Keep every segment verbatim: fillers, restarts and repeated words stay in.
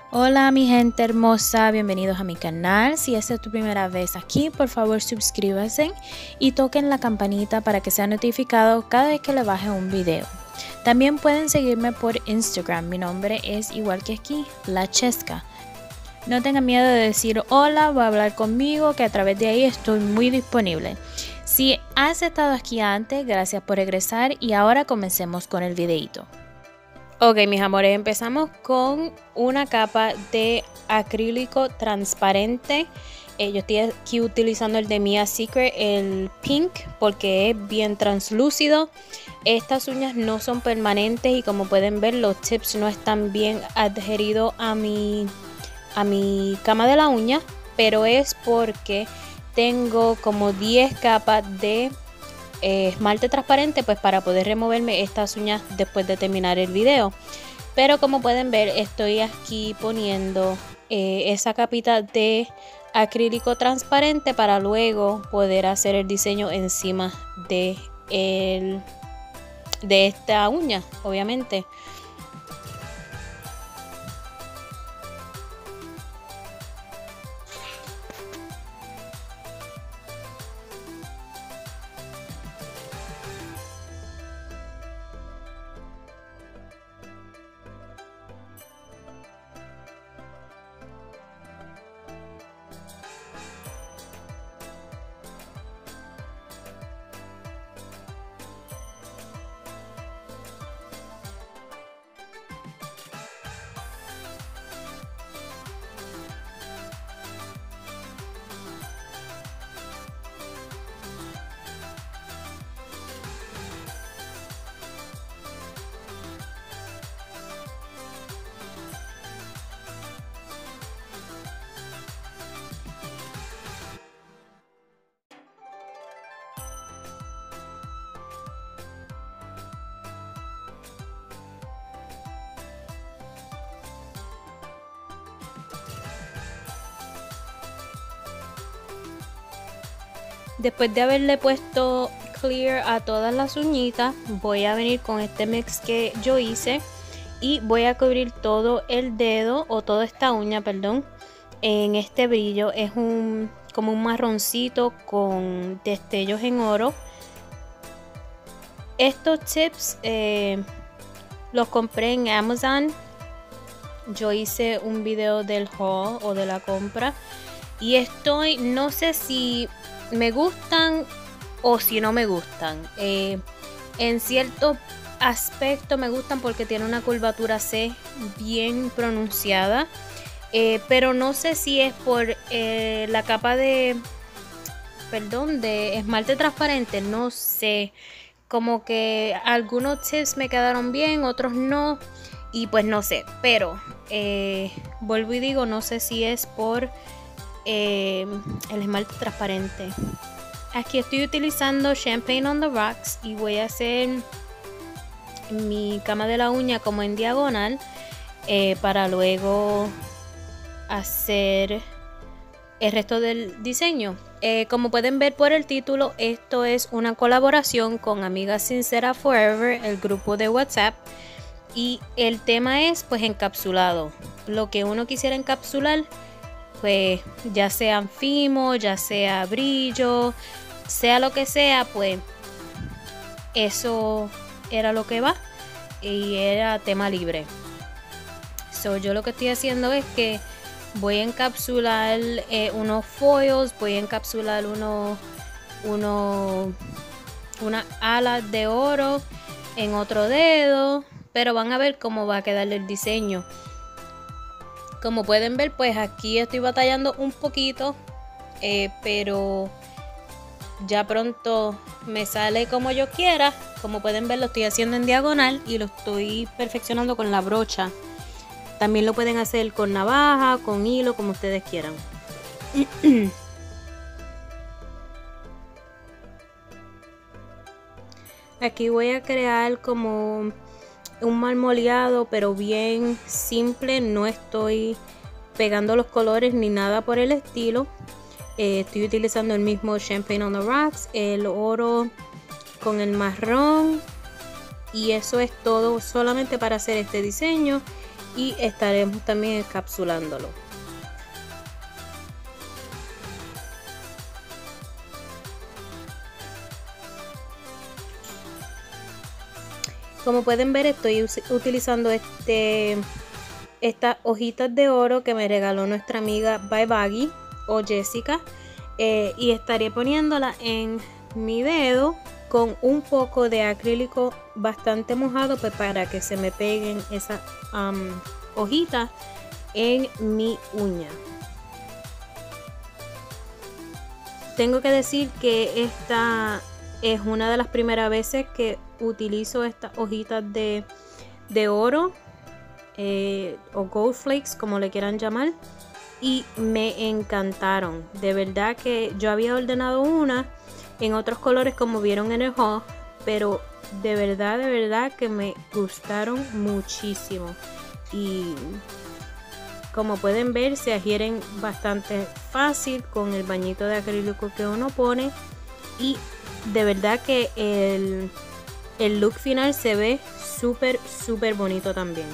Hola mi gente hermosa, bienvenidos a mi canal. Si esta es tu primera vez aquí, por favor suscríbanse y toquen la campanita para que sea notificado cada vez que le baje un video. También pueden seguirme por Instagram, mi nombre es igual que aquí, La Chesca. No tengan miedo de decir hola o hablar conmigo, que a través de ahí estoy muy disponible. Si has estado aquí antes, gracias por regresar y ahora comencemos con el videito. Ok, mis amores, empezamos con una capa de acrílico transparente. Eh, yo estoy aquí utilizando el de Mia Secret, el pink, porque es bien translúcido. Estas uñas no son permanentes y como pueden ver los tips no están bien adheridos a mi, a mi cama de la uña, pero es porque tengo como diez capas de Eh, esmalte transparente pues para poder removerme estas uñas después de terminar el video. Pero como pueden ver, estoy aquí poniendo eh, esa capita de acrílico transparente para luego poder hacer el diseño encima de, el, de esta uña, obviamente. Después de haberle puesto clear a todas las uñitas, voy a venir con este mix que yo hice y voy a cubrir todo el dedo o toda esta uña, perdón, en este brillo. Es un como un marroncito con destellos en oro. Estos tips eh, los compré en Amazon. Yo hice un video del haul o de la compra y estoy, no sé si me gustan o si no me gustan. Eh, en cierto aspecto me gustan porque tiene una curvatura C bien pronunciada, eh, pero no sé si es por eh, la capa de perdón de esmalte transparente, no sé, como que algunos tips me quedaron bien, otros no, y pues no sé, pero eh, vuelvo y digo, no sé si es por Eh, el esmalte transparente. Aquí estoy utilizando Champagne on the Rocks y voy a hacer mi cama de la uña como en diagonal eh, para luego hacer el resto del diseño. Eh, como pueden ver por el título, esto es una colaboración con Amigas Sincera Forever, el grupo de WhatsApp, y el tema es pues encapsulado, lo que uno quisiera encapsular, pues ya sean fimo, ya sea brillo, sea lo que sea, pues eso era lo que va y era tema libre. So, yo lo que estoy haciendo es que voy a encapsular eh, unos foils, voy a encapsular unos uno, unas alas de oro en otro dedo, pero van a ver cómo va a quedar el diseño. Como pueden ver, pues aquí estoy batallando un poquito, eh, pero ya pronto me sale como yo quiera. Como pueden ver, lo estoy haciendo en diagonal y lo estoy perfeccionando con la brocha. También lo pueden hacer con navaja, con hilo, como ustedes quieran. Aquí voy a crear como un marmoleado, pero bien simple. No estoy pegando los colores ni nada por el estilo. Eh, estoy utilizando el mismo Champagne on the Rocks, el oro con el marrón, y eso es todo solamente para hacer este diseño. y estaremos también encapsulándolo. Como pueden ver, estoy utilizando este, estas hojitas de oro que me regaló nuestra amiga Bye Baggy o Jessica. Eh, y estaré poniéndola en mi dedo con un poco de acrílico bastante mojado, pues para que se me peguen esas um, hojitas en mi uña. Tengo que decir que esta es una de las primeras veces que utilizo estas hojitas de, de oro eh, o gold flakes, como le quieran llamar, y me encantaron. De verdad que yo había ordenado una en otros colores, como vieron en el haul, pero de verdad, de verdad que me gustaron muchísimo. Y como pueden ver, se adhieren bastante fácil con el bañito de acrílico que uno pone, y de verdad que el, el look final se ve súper súper bonito también.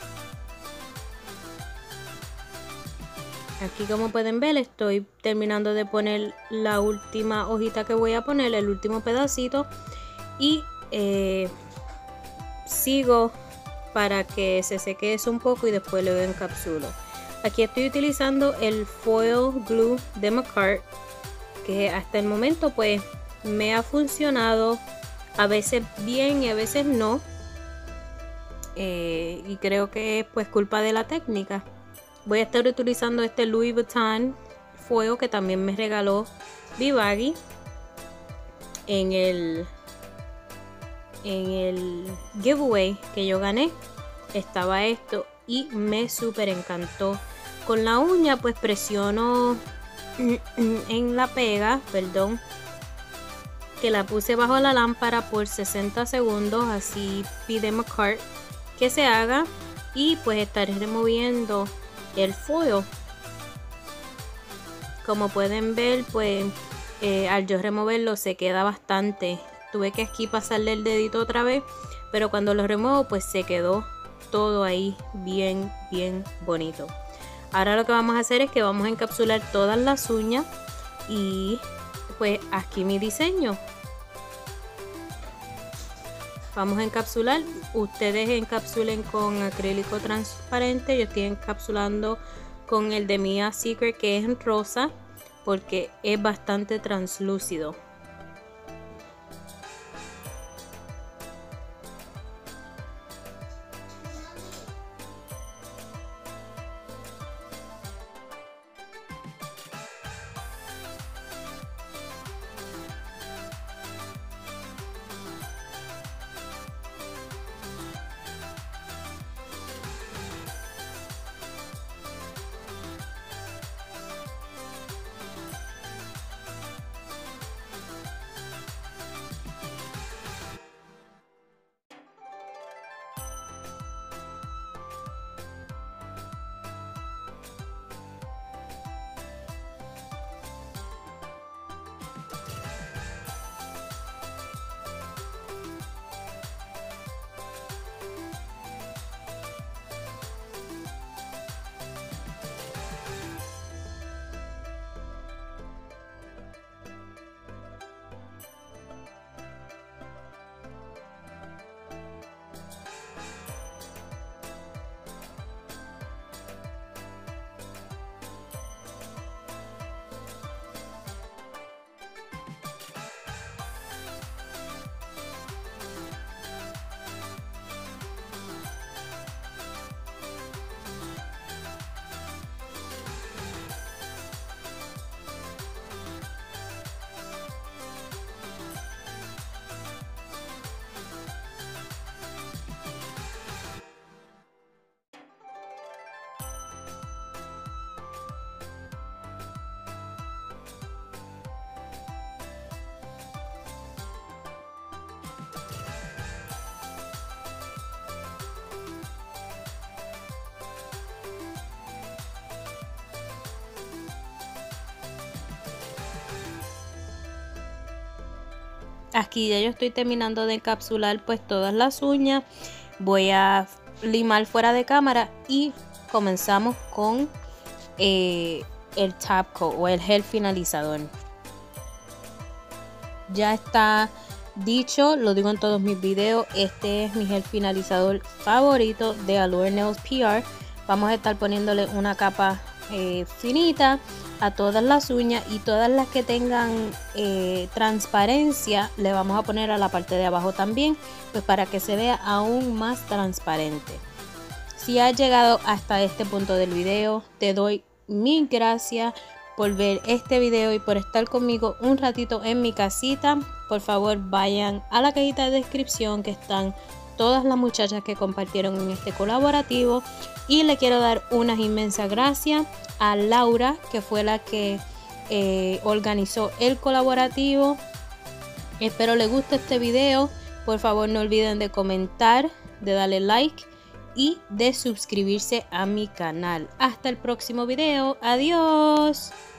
Aquí, como pueden ver, estoy terminando de poner la última hojita que voy a poner, el último pedacito, y eh, sigo para que se seque eso un poco y después lo encapsulo. Aquí estoy utilizando el foil glue de Makartt, que hasta el momento pues me ha funcionado, a veces bien y a veces no, eh, y creo que es pues culpa de la técnica. Voy a estar utilizando este Louis Vuitton foil que también me regaló Bye Baggy en el en el giveaway que yo gané. Estaba esto y me súper encantó. Con la uña pues presiono en la pega, perdón, que la puse bajo la lámpara por sesenta segundos, así pide Makartt que se haga, y pues estaré removiendo el foil. Como pueden ver, pues eh, al yo removerlo se queda bastante. Tuve que aquí pasarle el dedito otra vez, pero cuando lo remuevo pues se quedó todo ahí bien bien bonito. Ahora lo que vamos a hacer es que vamos a encapsular todas las uñas, y pues aquí mi diseño. Vamos a encapsular, ustedes encapsulen con acrílico transparente, yo estoy encapsulando con el de Mia Secret, que es en rosa, porque es bastante translúcido. Aquí ya yo estoy terminando de encapsular pues todas las uñas. Voy a limar fuera de cámara y comenzamos con eh, el top coat o el gel finalizador. Ya está dicho, lo digo en todos mis videos, este es mi gel finalizador favorito de Allure Nails P R. Vamos a estar poniéndole una capa eh, finita a todas las uñas, y todas las que tengan eh, transparencia le vamos a poner a la parte de abajo también, pues para que se vea aún más transparente. Si has llegado hasta este punto del video, te doy mil gracias por ver este video y por estar conmigo un ratito en mi casita. Por favor, vayan a la cajita de descripción, que están todas las muchachas que compartieron en este colaborativo, y le quiero dar unas inmensas gracias a Laura, que fue la que eh, organizó el colaborativo. Espero les guste este video. Por favor, no olviden de comentar, de darle like y de suscribirse a mi canal. Hasta el próximo video. Adiós.